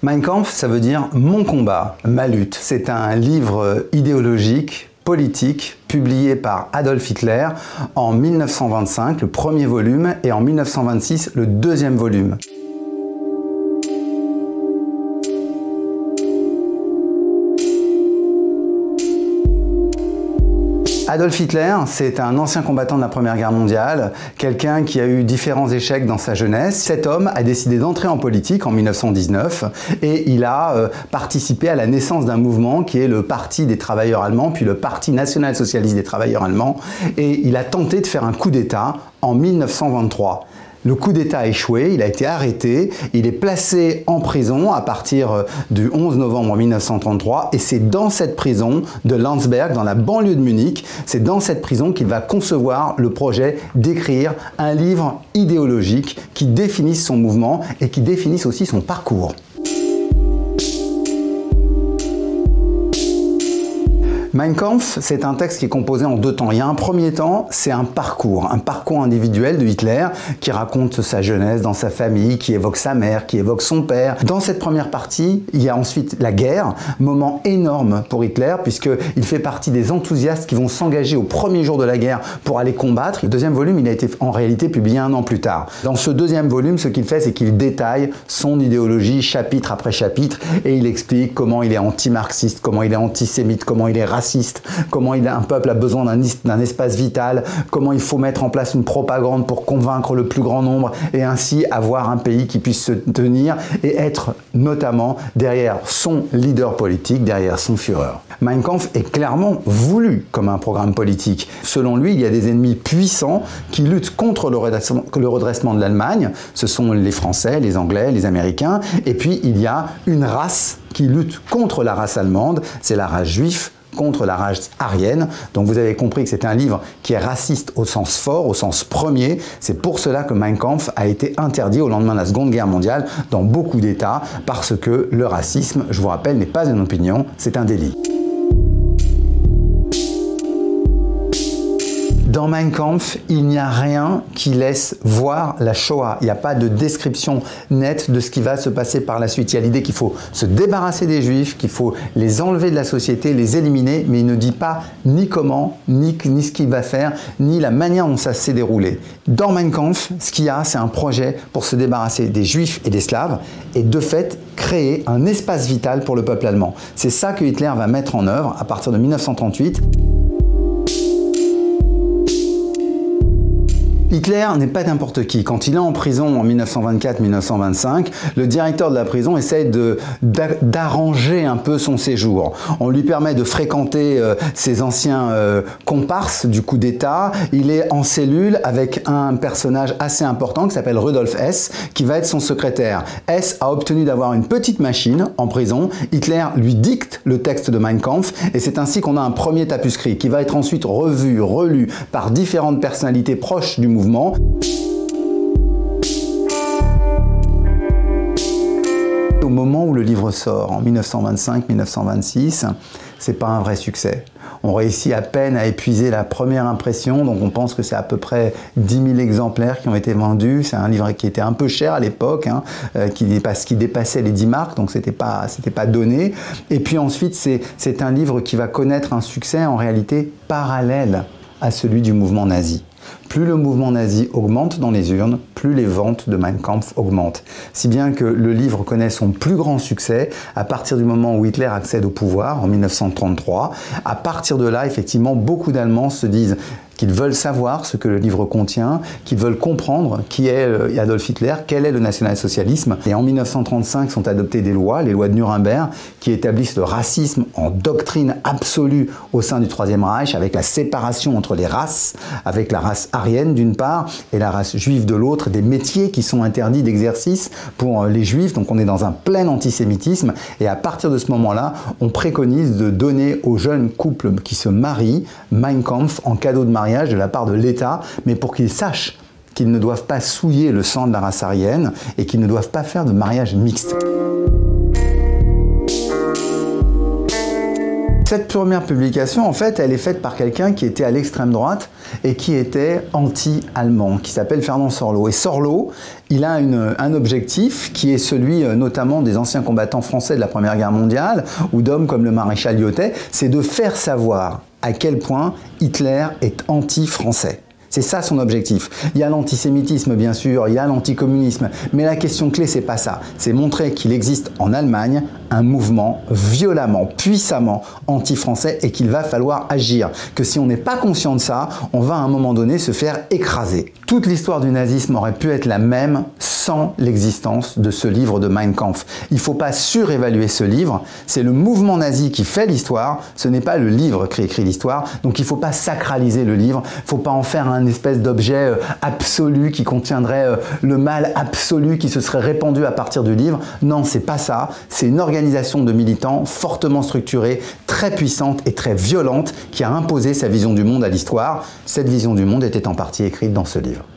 Mein Kampf, ça veut dire « mon combat, ma lutte ». C'est un livre idéologique, politique, publié par Adolf Hitler en 1925, le premier volume, et en 1926, le deuxième volume. Adolf Hitler, c'est un ancien combattant de la Première Guerre mondiale, quelqu'un qui a eu différents échecs dans sa jeunesse. Cet homme a décidé d'entrer en politique en 1919 et il a participé à la naissance d'un mouvement qui est le Parti des travailleurs allemands, puis le Parti national-socialiste des travailleurs allemands, et il a tenté de faire un coup d'État en 1923. Le coup d'État a échoué, il a été arrêté, il est placé en prison à partir du 11 novembre 1933 et c'est dans cette prison de Landsberg, dans la banlieue de Munich, c'est dans cette prison qu'il va concevoir le projet d'écrire un livre idéologique qui définisse son mouvement et qui définisse aussi son parcours. Mein Kampf, c'est un texte qui est composé en deux temps. Il y a un premier temps, c'est un parcours individuel de Hitler qui raconte sa jeunesse dans sa famille, qui évoque sa mère, qui évoque son père. Dans cette première partie, il y a ensuite la guerre, moment énorme pour Hitler puisqu'il fait partie des enthousiastes qui vont s'engager au premier jour de la guerre pour aller combattre. Le deuxième volume, il a été en réalité publié un an plus tard. Dans ce deuxième volume, ce qu'il fait, c'est qu'il détaille son idéologie chapitre après chapitre et il explique comment il est anti-marxiste, comment il est antisémite, comment il est raciste, comment un peuple a besoin d'un espace vital, comment il faut mettre en place une propagande pour convaincre le plus grand nombre et ainsi avoir un pays qui puisse se tenir et être notamment derrière son leader politique, derrière son Führer. Mein Kampf est clairement voulu comme un programme politique. Selon lui, il y a des ennemis puissants qui luttent contre le redressement de l'Allemagne. Ce sont les Français, les Anglais, les Américains. Et puis, il y a une race qui lutte contre la race allemande, c'est la race juive, contre la race aryenne. Donc vous avez compris que c'est un livre qui est raciste au sens fort, au sens premier. C'est pour cela que Mein Kampf a été interdit au lendemain de la Seconde Guerre mondiale dans beaucoup d'États, parce que le racisme, je vous rappelle, n'est pas une opinion, c'est un délit. Dans Mein Kampf, il n'y a rien qui laisse voir la Shoah. Il n'y a pas de description nette de ce qui va se passer par la suite. Il y a l'idée qu'il faut se débarrasser des Juifs, qu'il faut les enlever de la société, les éliminer, mais il ne dit pas ni comment, ni ce qu'il va faire, ni la manière dont ça s'est déroulé. Dans Mein Kampf, ce qu'il y a, c'est un projet pour se débarrasser des Juifs et des Slaves et de fait créer un espace vital pour le peuple allemand. C'est ça que Hitler va mettre en œuvre à partir de 1938. Hitler n'est pas n'importe qui. Quand il est en prison en 1924-1925, le directeur de la prison essaie d'arranger un peu son séjour. On lui permet de fréquenter ses anciens comparses du coup d'État. Il est en cellule avec un personnage assez important qui s'appelle Rudolf Hess, qui va être son secrétaire. Hess a obtenu d'avoir une petite machine en prison. Hitler lui dicte le texte de Mein Kampf et c'est ainsi qu'on a un premier tapuscrit qui va être ensuite revu, relu par différentes personnalités proches du mouvement. Au moment où le livre sort, en 1925-1926, c'est pas un vrai succès. On réussit à peine à épuiser la première impression, donc on pense que c'est à peu près 10 000 exemplaires qui ont été vendus. C'est un livre qui était un peu cher à l'époque, hein, qui dépassait les 10 marks, donc c'était pas donné. Et puis ensuite, c'est un livre qui va connaître un succès en réalité parallèle à celui du mouvement nazi. Plus le mouvement nazi augmente dans les urnes, plus les ventes de Mein Kampf augmentent. Si bien que le livre connaît son plus grand succès à partir du moment où Hitler accède au pouvoir, en 1933. À partir de là, effectivement, beaucoup d'Allemands se disent qu'ils veulent savoir ce que le livre contient, qu'ils veulent comprendre qui est Adolf Hitler, quel est le national-socialisme. Et en 1935 sont adoptées des lois, les lois de Nuremberg, qui établissent le racisme en doctrine absolue au sein du Troisième Reich, avec la séparation entre les races, avec la race aryenne d'une part et la race juive de l'autre, des métiers qui sont interdits d'exercice pour les juifs. Donc on est dans un plein antisémitisme et à partir de ce moment-là, on préconise de donner aux jeunes couples qui se marient Mein Kampf en cadeau de mariage de la part de l'État, mais pour qu'ils sachent qu'ils ne doivent pas souiller le sang de la race aryenne et qu'ils ne doivent pas faire de mariage mixte. Cette première publication, en fait, elle est faite par quelqu'un qui était à l'extrême droite et qui était anti-allemand, qui s'appelle Fernand Sorlot. Et Sorlot, il a un objectif qui est celui notamment des anciens combattants français de la Première Guerre mondiale ou d'hommes comme le maréchal Lyotet, c'est de faire savoir à quel point Hitler est anti-français. C'est ça son objectif. Il y a l'antisémitisme bien sûr, il y a l'anticommunisme, mais la question clé c'est pas ça. C'est montrer qu'il existe en Allemagne un mouvement violemment, puissamment anti-français et qu'il va falloir agir. Que si on n'est pas conscient de ça, on va à un moment donné se faire écraser. Toute l'histoire du nazisme aurait pu être la même sans l'existence de ce livre de Mein Kampf. Il ne faut pas surévaluer ce livre, c'est le mouvement nazi qui fait l'histoire, ce n'est pas le livre qui écrit l'histoire, donc il ne faut pas sacraliser le livre, il ne faut pas en faire un espèce d'objet absolu qui contiendrait le mal absolu qui se serait répandu à partir du livre. Non, c'est pas ça, c'est une organisation de militants fortement structurée, très puissante et très violente qui a imposé sa vision du monde à l'histoire. Cette vision du monde était en partie écrite dans ce livre.